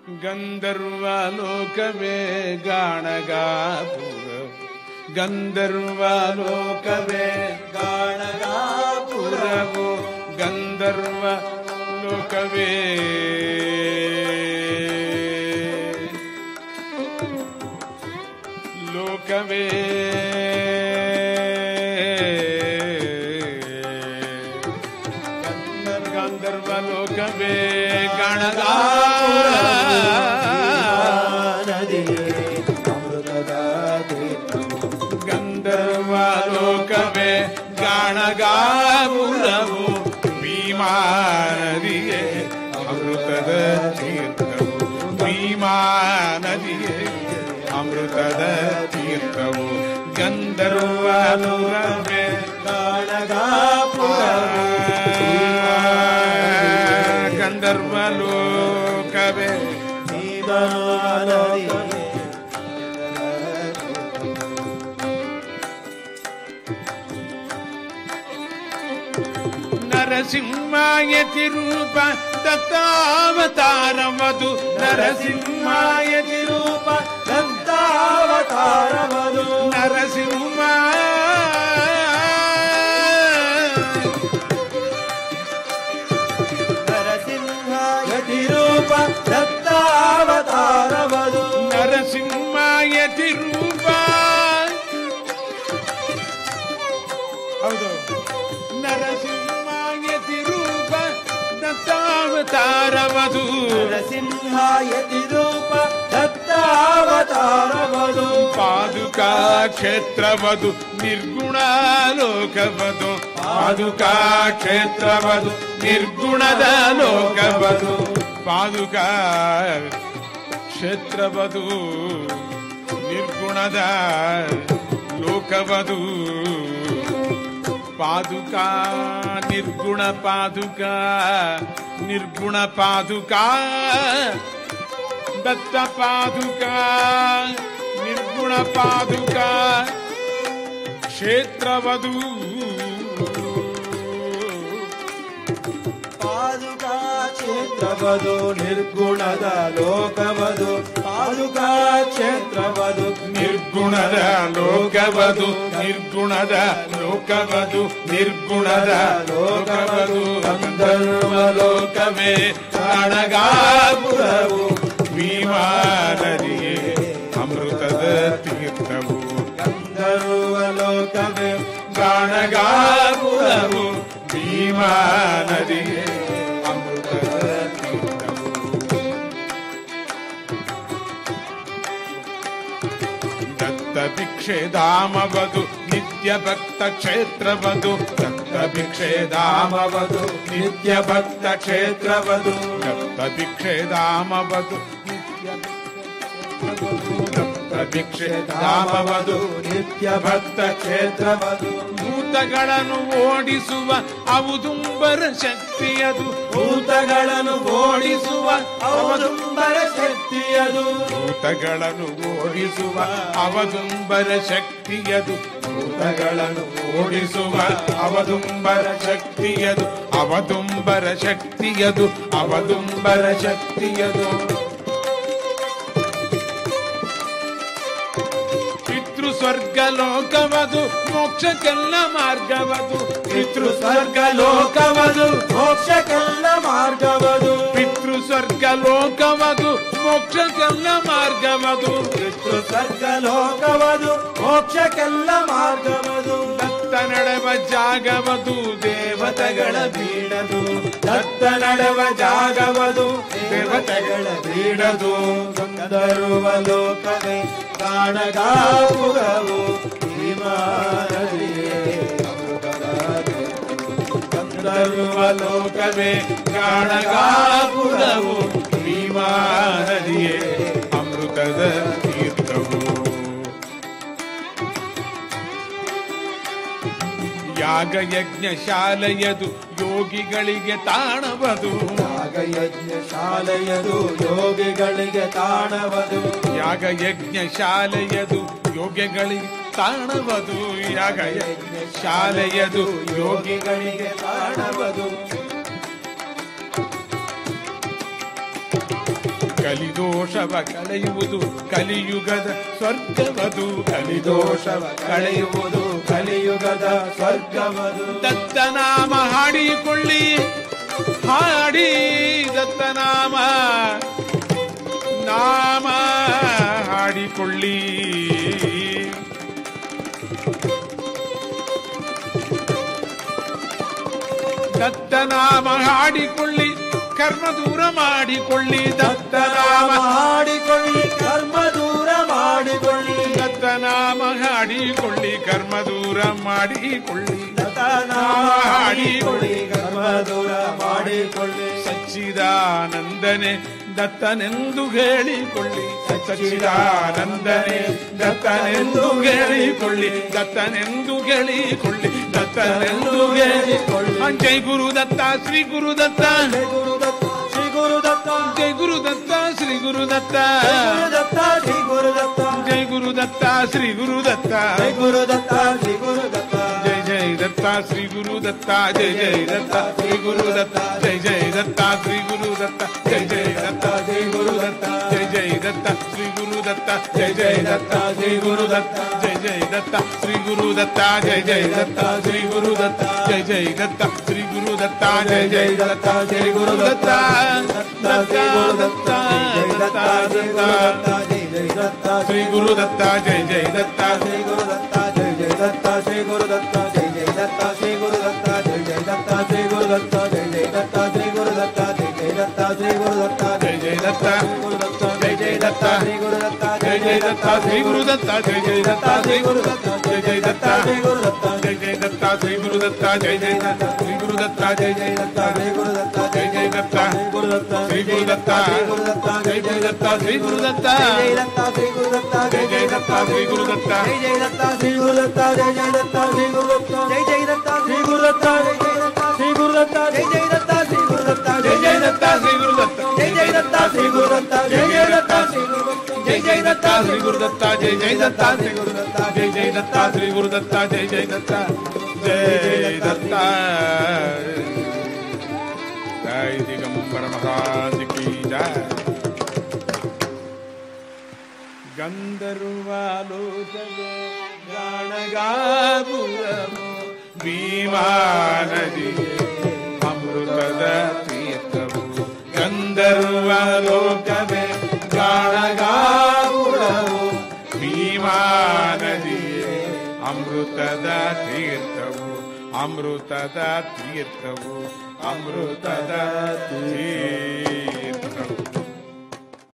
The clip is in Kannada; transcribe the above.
ಗಂಧರ್ವಲೋಕವೇ ಗಾಣಗಾಪುರ, ಗಂಧರ್ವಲೋಕವೇ ಗಾಣಗಾಪುರವು, ಗಂಧರ್ವ ಲೋಕವೇ ಲೋಕವೇ ಗಂಧರ್ವಲೋಕವೇ ಗಣಗಾಪುರ ಗಂಧರ್ವಲೋಕವೇ ಗಾಣಗಾಪುರವು, ಭೀಮಾ ನದಿಯೇ ಅಮೃತದ ತೀರ್ಥವು, ಭೀಮಾ ನದಿಯೇ ಅಮೃತದ ತೀರ್ಥವು, ಗಂಧರ್ವಲೋಕವೇ ಗಾಣಗಾಪುರ, ಗಂಧರ್ವಲೋಕವೇ ನರಸಿಂಹಾಯತಿ ರೂಪ ದತ್ತಾವತಾರವದು, ನರಸಿಂಹಾಯತಿ ರೂಪ ದತ್ತಾವತಾರವದು, ನರಸಿಂಹ ನರಸಿಂಹಾಯತಿ ರೂಪ ದತ್ತಾವತಾರವದು, ನರಸಿಂಹಾಯತಿ ರೂಪ ಹೌದು, ನರಸಿಂಹಾಯತಿ ರೂಪ ದತ್ತಾವತಾರವದು, ನರಸಿಂಹಾಯತಿ ರೂಪ ದತ್ತಾವತಾರವದು, ಪಾದುಕಾ ಕ್ಷೇತ್ರವದು ನಿರ್ಗುಣ ಲೋಕವದು, ಪಾದುಕಾ ಕ್ಷೇತ್ರವದು ನಿರ್ಗುಣದ ಲೋಕವದು, ಪಾದುಕಾ ಕ್ಷೇತ್ರವದು ನಿರ್ಗುಣದ ಲೋಕವದು, ಪಾದುಕಾ ನಿರ್ಗುಣ ಪಾದುಕಾ ನಿರ್ಗುಣ ಪಾದುಕಾ ದತ್ತ ಪಾದುಕಾ ನಿರ್ಗುಣ ಪಾದುಕಾ ಕ್ಷೇತ್ರವದು, ಪಾದುಕಾ ಕ್ಷೇತ್ರವದು ನಿರ್ಗುಣದ ಲೋಕವದು, ಪಾದುಕಾ ಕ್ಷೇತ್ರವದು ನಿರ್ಗುಣದ ಲೋಕವದು, ನಿರ್ಗುಣದ ಲೋಕವದು, ನಿರ್ಗುಣದ ಲೋಕವದು, ಗಂಧರ್ವಲೋಕವೇ ಗಾಣಗಾಪುರವು, ಭೀಮಾ ನದಿಯೇ ಅಮೃತದ ತೀರ್ಥವು, ಗಂಧರ್ವಲೋಕವೇ ಗಾಣಗಾಪುರವು, ಭೀಮಾ ನದಿಯೇ ಅಮೃತದ ತೀರ್ಥವು, ದತ್ತ ಭಿಕ್ಷೆ ಧಾಮವದು ನಿತ್ಯ ಭಕ್ತ ಕ್ಷೇತ್ರವದು, ದತ್ತ ಭಿಕ್ಷೆ ಧಾಮವದು ನಿತ್ಯ ಭಕ್ತ ಕ್ಷೇತ್ರವದು, ದತ್ತ ಭಿಕ್ಷೆ ಧಾಮವದು ನಿತ್ಯ ದತ್ತ ಭಿಕ್ಷೆ ಧಾಮವದು ನಿತ್ಯ ಭಕ್ತ ಕ್ಷೇತ್ರವದು, ಭೂತಗಳನ್ನು ಓಡಿಸುವ ಔದುಂಬರ ಶಕ್ತಿಯದು, ಭೂತಗಳನ್ನು ಓಡಿಸುವ ಔದುಂಬರ ಶಕ್ತಿಯದು, ಭೂತಗಳನ್ನು ಓಡಿಸುವ ಔದುಂಬರ ಶಕ್ತಿಯದು, ಭೂತಗಳನ್ನು ಓಡಿಸುವ ಔದುಂಬರ ಶಕ್ತಿಯದು, ಔದುಂಬರ ಶಕ್ತಿಯದು, ಔದುಂಬರ ಶಕ್ತಿಯದು, ಪಿತೃ ಸ್ವರ್ಗ ಲೋಕವದು ಮೋಕ್ಷಕ್ಕೆಲ್ಲ ಮಾರ್ಗವದು, ಪಿತೃ ಸ್ವರ್ಗ ಲೋಕವದು ಮೋಕ್ಷಕ್ಕೆಲ್ಲ ಮಾರ್ಗವದು, ಪಿತೃ ಸ್ವರ್ಗ ಲೋಕವದು ಮೋಕ್ಷಕ್ಕೆಲ್ಲ ಮಾರ್ಗವದು, ಪಿತೃ ಸ್ವರ್ಗ ಲೋಕವದು ಮೋಕ್ಷಕ್ಕೆಲ್ಲ ಮಾರ್ಗವದು, ದತ್ತ ನಡೆವ ಜಾಗವದು ದೇವತೆಗಳ ಬೀಡದು, ದತ್ತ ನಡೆವ ಜಾಗವದು ದೇವತೆಗಳ ಬೀಡದು, ಗಂಧರ್ವಲೋಕವೇ ಗಾಣಗಾಪುರವು, ಭೀಮಾ ನದಿಯೇ ಗಂಧರ್ವಲೋಕವೇ ಗಾಣಗಾಪುರವು, ಭೀಮಾ ನದಿಯೇ ಅಮೃತದ ತೀರ್ಥವು, ಯಾಗಯಜ್ಞ ಶಾಲೆಯದು ಯೋಗಿಗಳಿಗೆ ತಾಣವದು, ಯಾಗಯಜ್ಞ ಶಾಲೆಯದು ಯೋಗಿಗಳಿಗೆ ತಾಣವದು, ಯಾಗಯಜ್ಞ ಶಾಲೆಯದು ಯೋಗಿಗಳಿಗೆ ತಾಣವದು, ಯಾಗಯಜ್ಞ ಶಾಲೆಯದು ಯೋಗಿಗಳಿಗೆ ತಾಣವದು, ಕಲಿದೋಷವ ಕಳೆಯುವುದು ಕಲಿಯುಗದ ಸ್ವರ್ಗವದು. ಕಲಿದೋಷವ ಕಳೆಯುವುದು ಕಲಿಯುಗದ ಸ್ವರ್ಗವದು. ದತ್ತನಾಮ ಹಾಡಿಕೊಳ್ಳಿ ಹಾಡಿ ದತ್ತನಾಮ ನಾಮ ಹಾಡಿಕೊಳ್ಳಿ. ದತ್ತನಾಮ ಹಾಡಿಕೊಳ್ಳಿ ಕರ್ಮ ದೂರ ಮಾಡಿಕೊಳ್ಳಿ. ದತ್ತನಾಮ ಹಾಡಿಕೊಳ್ಳಿ ಕರ್ಮ ದೂರ ಮಾಡಿಕೊಳ್ಳಿ. ದತ್ತನಾಮ ಹಾಡಿಕೊಳ್ಳಿ ಕರ್ಮ ದೂರ ಮಾಡಿಕೊಳ್ಳಿ. ದತ್ತನಾಮ ಹಾಡಿಕೊಳ್ಳಿ ಕರ್ಮ ದೂರ ಮಾಡಿಕೊಳ್ಳಿ. ಸಚ್ಚಿದಾನಂದನೆ ದತ್ತನೆಂದು ಹೇಳಿಕೊಳ್ಳಿ. ಸಚ್ಚಿದಾನಂದನೆ ದತ್ತನೆಂದು ಹೇಳಿಕೊಳ್ಳಿ. ದತ್ತನೆಂದು ಹೇಳಿಕೊಳ್ಳಿ. ದತ್ತನೆಂದು ಹೇಳಿಕೊಳ್ಳಿ. ಜೈ ಗುರುದತ್ತ ಶ್ರೀ ಗುರುದತ್ತ ಜೈ ಗುರುದತ್ತ ಶ್ರೀ ಗುರುದತ್ತ ಜೈ ಗುರುದತ್ತ ಶ್ರೀ ಗುರುದತ್ತ ಗುರುದತ್ತ ಶ್ರೀ ಗುರುದತ್ತ ಜೈ ಗುರುದತ್ತ ಶ್ರೀ ಗುರುದತ್ತ ಜೈ ಗುರುದತ್ತ ಶ್ರೀ ಗುರುದತ್ತ ಜೈ ಜೈ ದತ್ತ ಶ್ರೀ ಗುರುದತ್ತ ಜೈ ಜೈ ದತ್ತ ಶ್ರೀ ಗುರುದತ್ತ ಜೈ ಜೈ ದತ್ತ ಶ್ರೀ ಗುರುದತ್ತ ಜೈ ಜೈ ದತ್ತ ಜೈ ಗುರುದತ್ತ ಜೈ ಜೈ ದತ್ತ ಶ್ರೀ ಗುರುದತ್ತ ಜೈ ಜೈ ದತ್ತ ಶ್ರೀ ಗುರುದತ್ತ ಜೈ ಜೈ ದತ್ತ ಶ್ರೀ ಗುರುದತ್ತ ಜೈ ಜೈ ದತ್ತ ಶ್ರೀ ಗುರುದತ್ತ ಜೈ ಜೈ ದತ್ತ ಶ್ರೀ ಗುರುದತ್ತ ಜೈ ಜೈ ದತ್ತ ಶ್ರೀ ಗುರುದತ್ತ ದತ್ತ ದತ್ತ ದತ್ತ ಶ್ರೀ ಗುರುದತ್ತ ಜೈ ಜೈ ದತ್ತ ಶ್ರೀ ಗುರುದತ್ತ ಜೈ ಜೈ ದತ್ತ ಶ್ರೀ ಗುರುದತ್ತ ಜೈ ಜೈ ದತ್ತ ಶ್ರೀ ಗುರುದತ್ತ ಜೈ ಜೈ ದತ್ತ ಶ್ರೀ ಗುರುದತ್ತ ಜೈ ಜೈ ದತ್ತ ಶ್ರೀ ಗುರುದತ್ತ ಜೈ ಜೈ ದತ್ತ ಶ್ರೀ ಗುರುದತ್ತ ಜೈ ಜೈ ದತ್ತ ಜೈ ಜೈ ದತ್ತ ಶ್ರೀ ಗುರುದತ್ತ ಜೈ ಜೈ ದತ್ತ ಶ್ರೀ ಗುರುದತ್ತ ಜೈ ಜೈ ದತ್ತ ಶ್ರೀ ಗುರುದತ್ತ ಜೈ ಜೈ ದತ್ತ ಶ್ರೀ ಗುರುದತ್ತ ಜೈ ಜೈ ದತ್ತ ಶ್ರೀ ಗುರುದತ್ತ ಜೈ ಜೈ ದತ್ತ ಶ್ರೀ ಗುರುದತ್ತ ಜೈ ಜೈ ದತ್ತ ಶ್ರೀ ಗುರುದತ್ತ ಜೈ ಜೈ ದತ್ತ ಶ್ರೀ ಗುರುದತ್ತ ಶ್ರೀ ಗುರುದತ್ತ ಜೈ ಜೈ ದತ್ತ ಶ್ರೀ ಗುರುದತ್ತ ಜೈ ದತ್ತ ಶ್ರೀ ಗುರುದತ್ತ ಜೈ ಜೈ ದತ್ತ ಶ್ರೀ ಗುರುದತ್ತ ಜೈ ಜೈ ದತ್ತ ಶ್ರೀ ಗುರುದತ್ತ ಜೈ ಜೈ ದತ್ತ ಶ್ರೀ ಗುರುದತ್ತ ಜೈ ಜೈ ದತ್ತ ಶ್ರೀ ಗುರುದತ್ತ ಜೈ ಜೈ ದತ್ತ ಶ್ರೀ ಗುರುದತ್ತ ಜೈ ಜೈ ದತ್ತ ಶ್ರೀ ಗುರುದತ್ತ ಜೈ ಜೈ ದತ್ತ ಶ್ರೀ ಗುರುದತ್ತ ಜೈ ಜೈ ದತ್ತ ಶ್ರೀ ಗುರುದತ್ತ ಜೈ ಜೈ ದತ್ತ ಶ್ರೀ ಗುರುದತ್ತ ಜೈ ಜೈ ದತ್ತ ಶ್ರೀ ಗುರುದತ್ತ ಜೈ ಜೈ ದತ್ತ ಶ್ರೀ ಗುರುದತ್ತ ಜೈ ಜೈ ದತ್ತ ಜೈ ದತ್ತ ಜೈ ದಿಗಂಬರ ಮಹಾರಾಜ್ ಕಿ ಜೈ. ಗಂಧರ್ವಾಲೋಚನೆ ಗಾಣಗಾಪುರಮು ಭೀಮಾ ನದಿಯೇ ಅಮೃತದ ತೀರ್ಥವು. ಗಂಧರ್ವಲೋಕವೇ ಗಾಣಗಾಪುರವು ಭೀಮಾ ನದಿಯೇ ಅಮೃತದ ತೀರ್ಥವು. ಅಮೃತದ ತೀರ್ಥವು ಅಮೃತದ ತೀರ್ಥವು.